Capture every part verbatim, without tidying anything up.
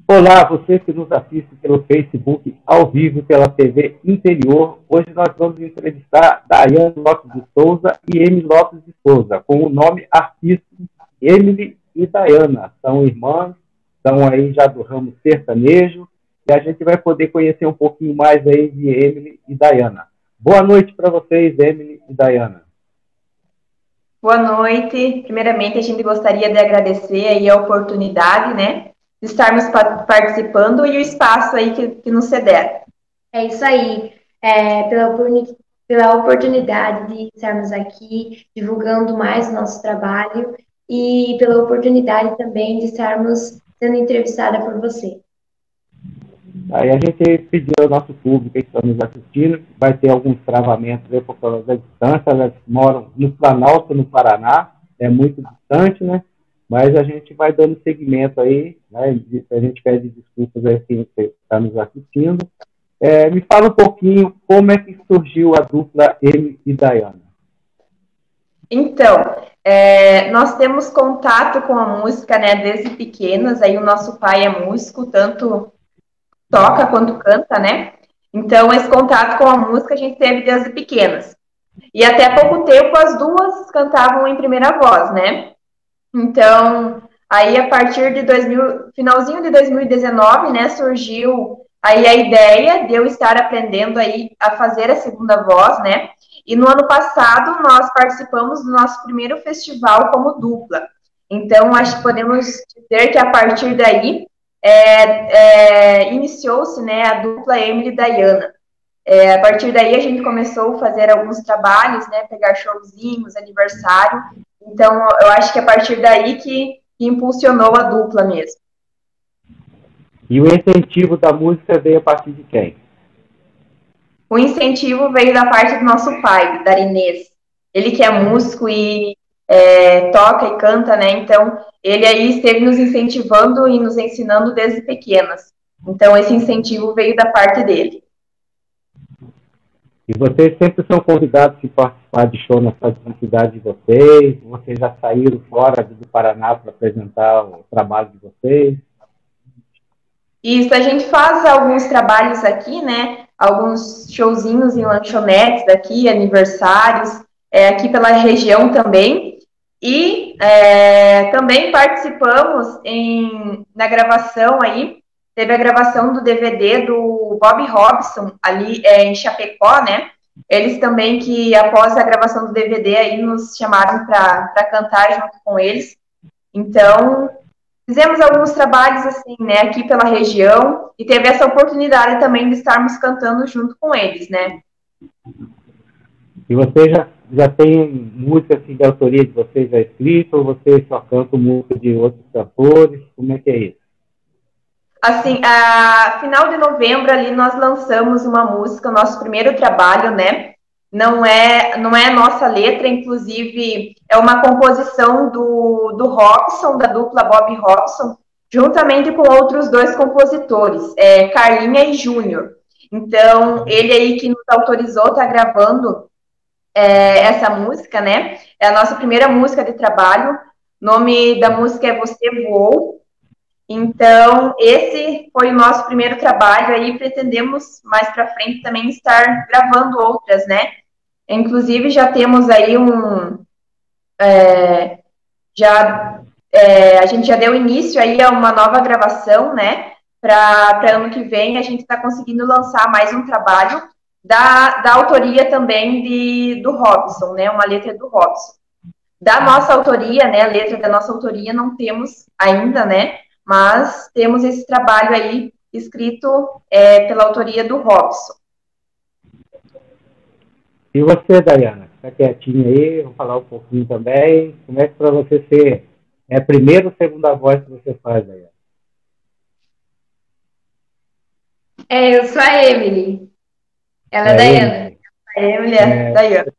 Olá, você que nos assiste pelo Facebook, ao vivo, pela T V Interior. Hoje nós vamos entrevistar Daiane Lopes de Souza e Emily Lopes de Souza, com o nome artístico Emily e Dayana. São irmãs, são aí já do ramo sertanejo, e a gente vai poder conhecer um pouquinho mais aí de Emily e Dayana. Boa noite para vocês, Emily e Dayana. Boa noite. Primeiramente, a gente gostaria de agradecer aí a oportunidade, né, de estarmos participando e o espaço aí que, que nos cederam. É isso aí. É, pela, pela oportunidade de estarmos aqui divulgando mais o nosso trabalho e pela oportunidade também de estarmos sendo entrevistada por você. Aí a gente pediu ao nosso público que está nos assistindo, vai ter alguns travamentos aí por causa da distância, elas moram no Planalto, no Paraná, é muito distante, né? Mas a gente vai dando seguimento aí, né? A gente pede desculpas aí quem está nos assistindo. É, me fala um pouquinho como é que surgiu a dupla Emily e Dayana. Então, é, nós temos contato com a música, né, desde pequenas, aí o nosso pai é músico, tanto toca quanto canta, né? Então, esse contato com a música a gente teve desde pequenas. E até pouco tempo as duas cantavam em primeira voz, né? Então, aí a partir de dois mil, finalzinho de dois mil e dezenove, né, surgiu aí a ideia de eu estar aprendendo aí a fazer a segunda voz, né? E no ano passado nós participamos do nosso primeiro festival como dupla. Então, acho que podemos dizer que a partir daí É, é, iniciou-se, né, a dupla Emily e Dayana. É, a partir daí a gente começou a fazer alguns trabalhos, né, pegar showzinhos, aniversário. Então, eu acho que a partir daí que, que impulsionou a dupla mesmo. E o incentivo da música veio a partir de quem? O incentivo veio da parte do nosso pai, da Inês. Ele que é músico e É, toca e canta, né? Então, ele aí esteve nos incentivando e nos ensinando desde pequenas. Então, esse incentivo veio da parte dele. E vocês sempre são convidados a participar de show na cidade de vocês? Vocês já saíram fora do Paraná para apresentar o trabalho de vocês? Isso, a gente faz alguns trabalhos aqui, né? Alguns showzinhos em lanchonetes daqui, aniversários, é, aqui pela região também. E é, também participamos em, na gravação aí, teve a gravação do D V D do Bob Robson, ali é, em Chapecó, né? Eles também que, após a gravação do D V D, aí nos chamaram para cantar junto com eles. Então, fizemos alguns trabalhos, assim, né, aqui pela região, e teve essa oportunidade também de estarmos cantando junto com eles, né? E você já, já tem música assim, de autoria de vocês já escrita, ou vocês só cantam música de outros cantores? Como é que é isso? Assim, a final de novembro ali nós lançamos uma música, o nosso primeiro trabalho, né? Não é, não é a nossa letra, inclusive é uma composição do, do Robson, da dupla Bob Robson, juntamente com outros dois compositores, é, Carlinha e Júnior. Então, ele aí que nos autorizou, tá gravando É, essa música, né? É a nossa primeira música de trabalho. O nome da música é Você Voou. Então, esse foi o nosso primeiro trabalho. Aí pretendemos mais para frente também estar gravando outras, né? Inclusive já temos aí um, é, já é, a gente já deu início aí a uma nova gravação, né? Para ano que vem a gente está conseguindo lançar mais um trabalho Da, da autoria também de, do Robson, né? Uma letra do Robson. Da nossa autoria, né? A letra da nossa autoria não temos ainda, né? Mas temos esse trabalho aí escrito é, pela autoria do Robson. E você, Dayana? Está quietinha aí? Vou falar um pouquinho também. Como é que para você ser é a primeira ou segunda voz que você faz, Dayana? É, eu sou a Emily. Ela é, é Dayana. A Emily é Dayana.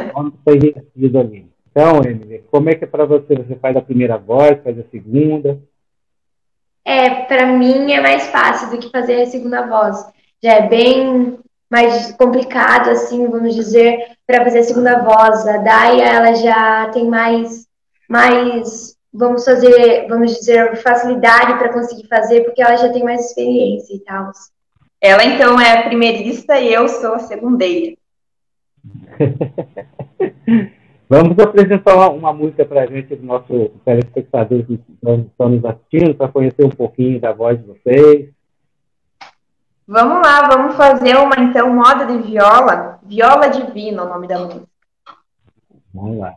Então, Emily, como é que é para você? Você faz a primeira voz, faz a segunda? É, para mim é mais fácil do que fazer a segunda voz. Já é bem mais complicado, assim, vamos dizer, para fazer a segunda voz. A Daya, ela já tem mais, mais vamos fazer, vamos dizer, facilidade para conseguir fazer, porque ela já tem mais experiência e tal. Ela, então, é a primeirista e eu sou a segundeira. Vamos apresentar uma, uma música para a gente, dos nossos telespectadores que estão nos assistindo, para conhecer um pouquinho da voz de vocês. Vamos lá, vamos fazer uma, então, moda de viola. Viola Divina, o nome da música. Vamos lá.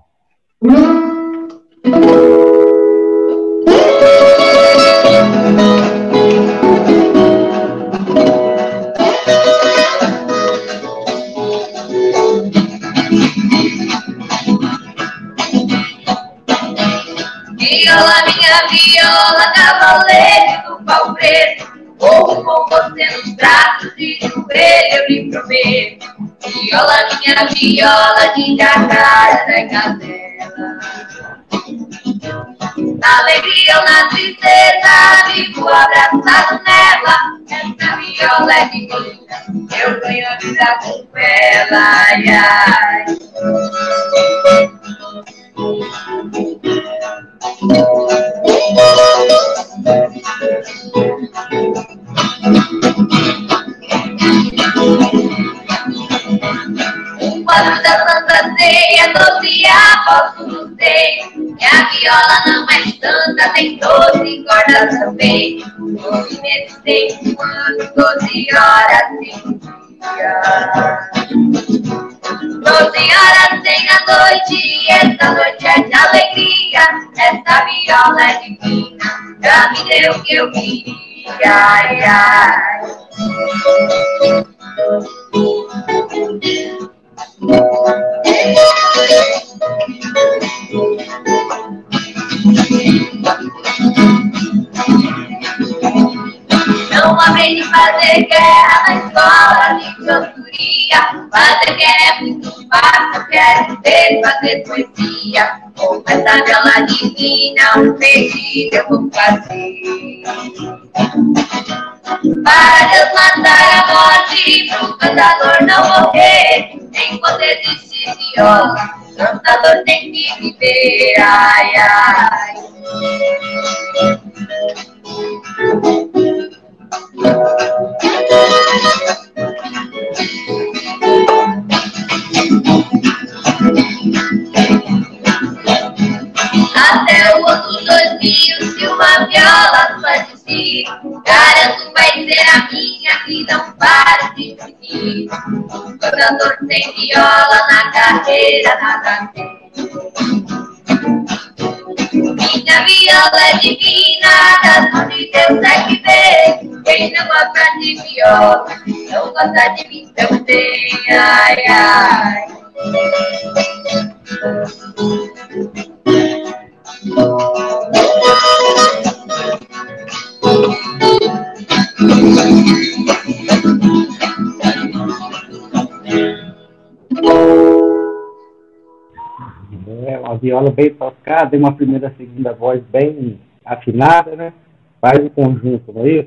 Viola, minha viola, cavaleiro do pau preto, vou com você nos braços de joelho, eu lhe prometo. Viola, minha viola, diga a cara da cadela. Na alegria ou na tristeza, vivo abraçado nela. Essa viola é divina, eu ganho a vida com ela, ai, ai. O quadro da Santa Ceia, doze apóstolos tem. Minha viola não é tanta, tem doze cordas também. Doze meses tem um ano, doze horas tem um dia. Doze horas tem a noite, e essa noite é de alegria. Essa viola é divina, já me deu o que eu queria, ai, ai. Não amei de fazer guerra na escola de cantoria. Fazer guerra é muito fácil, eu quero ver fazer poesia. Com essa viola divina, um pedido eu vou fazer. Para Deus matar a morte, pro cantador não morrer. Enquanto existe viola, o cantador tem que viver, ai, ai. Até o ano dois mil, se uma viola só existir, garanto vai ser a minha que não para de seguir. O cantador sem viola na carreira nada tem. Minha viola é divina, das mãos de Deus é que vem. Quem não gosta de viola, não gosta de mim também, ai, ai. É uma viola bem tocada, uma primeira, segunda voz bem afinada, né? Faz o conjunto, não é isso?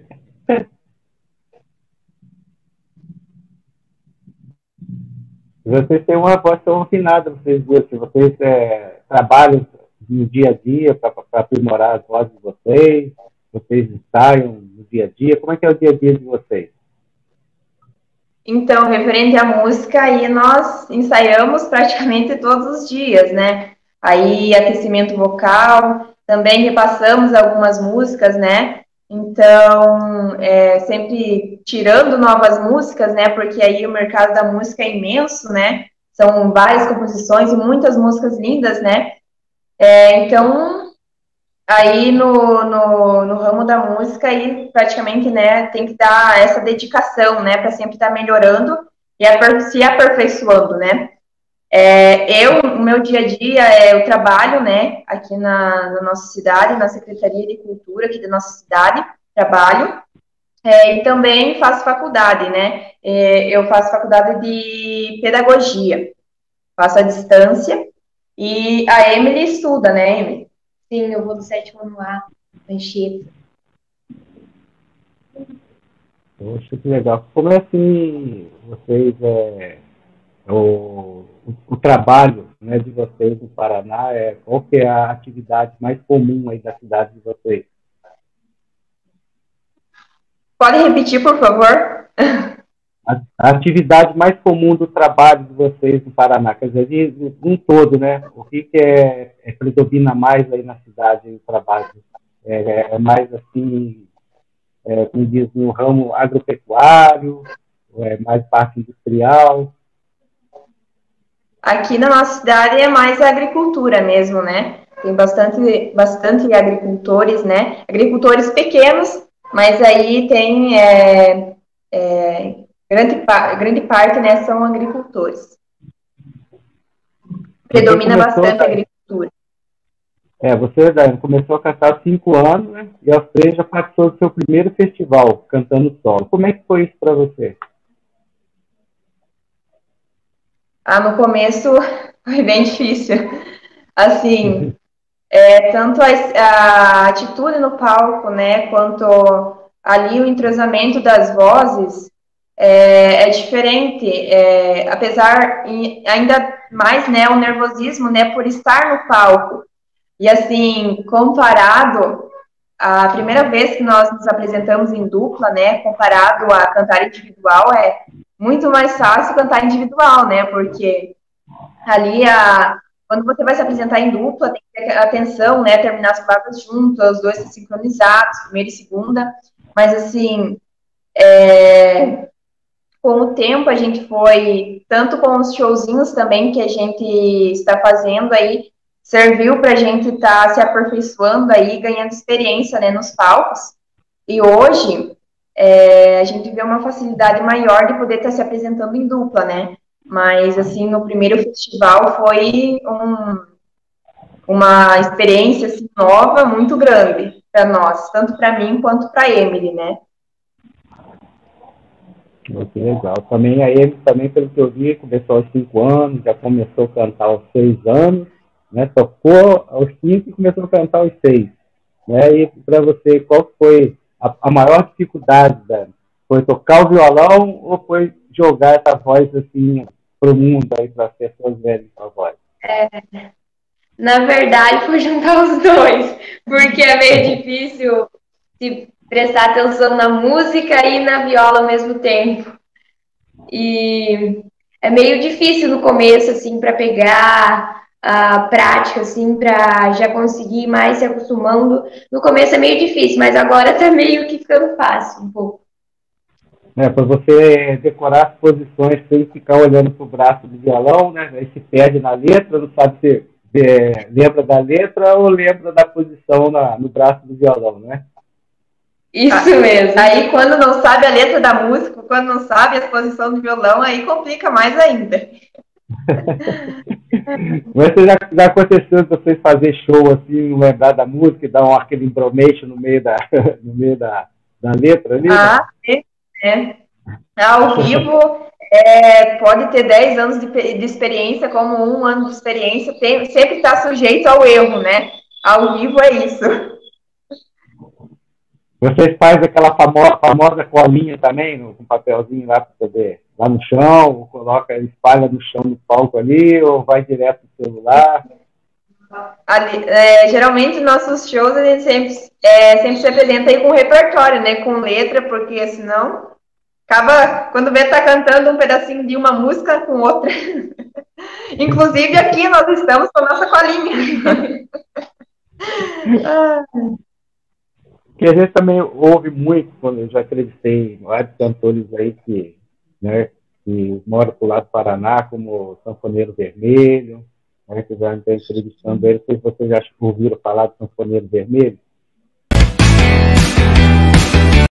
Vocês têm uma voz tão afinada, vocês duas, que vocês é, trabalham no dia a dia para aprimorar as vozes de vocês, vocês ensaiam no dia a dia, como é que é o dia a dia de vocês? Então, referente à música, aí nós ensaiamos praticamente todos os dias, né? Aí, aquecimento vocal, também repassamos algumas músicas, né? Então, é, sempre tirando novas músicas, né? Porque aí o mercado da música é imenso, né? São várias composições e muitas músicas lindas, né? É, então, aí no, no, no ramo da música, aí praticamente, né, tem que dar essa dedicação, né, para sempre estar melhorando e aper se aperfeiçoando, né. É, eu, o meu dia a dia, é, eu trabalho, né, aqui na, na nossa cidade, na Secretaria de Cultura aqui da nossa cidade, trabalho, é, e também faço faculdade, né, é, eu faço faculdade de pedagogia, faço a distância, e a Emily estuda, né, Emily? Sim, eu vou do sétimo ano A, Anchieta. Poxa, que legal. Como é que vocês é, o, o trabalho, né, de vocês no Paraná, é, qual que é a atividade mais comum aí da cidade de vocês? Pode repetir, por favor? A, a atividade mais comum do trabalho de vocês no Paraná, quer dizer, de, de um todo, né? O que, que é, é predomina mais aí na cidade, no trabalho? É, é mais assim, é, como diz, no ramo agropecuário, ou é mais parte industrial? Aqui na nossa cidade é mais a agricultura mesmo, né? Tem bastante, bastante agricultores, né? Agricultores pequenos, mas aí tem é, é, grande, grande parte, né, são agricultores. Predomina bastante a agricultura. É, você Daiane, começou a cantar há cinco anos, né? E aos três já participou do seu primeiro festival, cantando solo. Como é que foi isso para você? Ah, no começo foi bem difícil. Assim, é, tanto a, a atitude no palco, né, quanto ali o entrosamento das vozes é, é diferente. É, apesar, ainda mais, né, o nervosismo, né, por estar no palco. E assim, comparado, a primeira vez que nós nos apresentamos em dupla, né, comparado a cantar individual, é muito mais fácil cantar individual, né, porque ali, a, quando você vai se apresentar em dupla, tem que ter atenção, né, terminar as palavras juntas, os dois sincronizados, primeira e segunda, mas assim, é, com o tempo a gente foi, tanto com os showzinhos também que a gente está fazendo aí, serviu para a gente estar tá se aperfeiçoando aí, ganhando experiência, né, nos palcos. E hoje, é, a gente vê uma facilidade maior de poder estar tá se apresentando em dupla, né? Mas, assim, no primeiro festival foi um, uma experiência, assim, nova, muito grande para nós, tanto para mim quanto para a Emily, né? Que legal. Também a Emily, também, pelo que eu vi, começou aos cinco anos, já começou a cantar aos seis anos, né? Tocou aos cinco e começou a cantar aos seis. Né? E para você, qual foi a, a maior dificuldade, Dani? Foi tocar o violão ou foi jogar essa voz assim para o mundo, para as pessoas verem sua voz? É, na verdade, foi juntar os dois, porque é meio difícil se prestar atenção na música e na viola ao mesmo tempo. E é meio difícil no começo, assim, para pegar a prática, assim, para já conseguir mais se acostumando. No começo é meio difícil, mas agora tá meio que ficando fácil um pouco. É, para você decorar as posições sem ficar olhando para o braço do violão, né? Aí se perde na letra, não sabe se é, lembra da letra ou lembra da posição na, no braço do violão, né? Isso mesmo. Aí, quando não sabe a letra da música, quando não sabe a posição do violão, aí complica mais ainda. Mas já, já aconteceu de vocês fazer show assim, não lembrar da música e dar um, aquele embromation no meio da, no meio da, da letra ali? Ah, sim, é. Ao vivo, é, pode ter dez anos de, de experiência, como um ano de experiência, tem, sempre está sujeito ao erro, né? Ao vivo é isso. Vocês fazem aquela famosa, famosa colinha também, no, com papelzinho lá para poder, lá no chão, ou coloca, espalha no chão do palco ali, ou vai direto no celular? Ali, é, geralmente, nossos shows, a gente sempre, é, sempre se apresenta aí com repertório, né? Com letra, porque senão acaba, quando vê, tá cantando um pedacinho de uma música com outra. Inclusive, aqui nós estamos com a nossa colinha. ah. Que a gente também ouve muito, quando eu já entrevistei vários cantores aí que, né, que moram pro lado do Paraná, como o Sanfoneiro Vermelho, né, que já está entrevistando ele, não sei se vocês já ouviram falar do Sanfoneiro Vermelho.